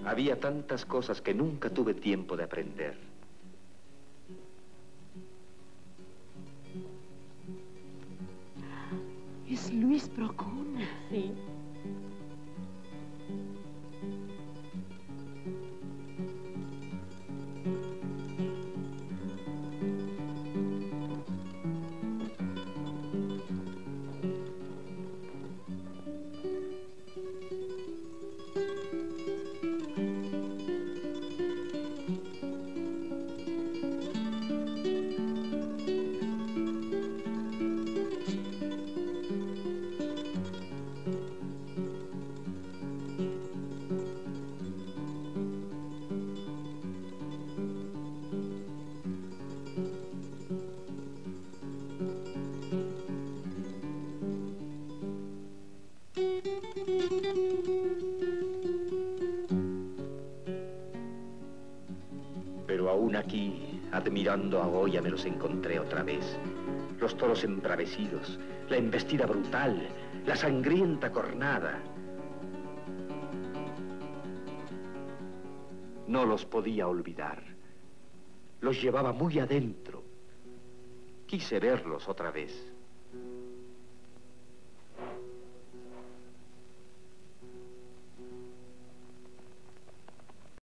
Había tantas cosas que nunca tuve tiempo de aprender. Es Luis Procuna. Sí. Pero aún aquí, admirando a Goya, me los encontré otra vez. Los toros embravecidos, la embestida brutal, la sangrienta cornada. No los podía olvidar. Los llevaba muy adentro. Quise verlos otra vez.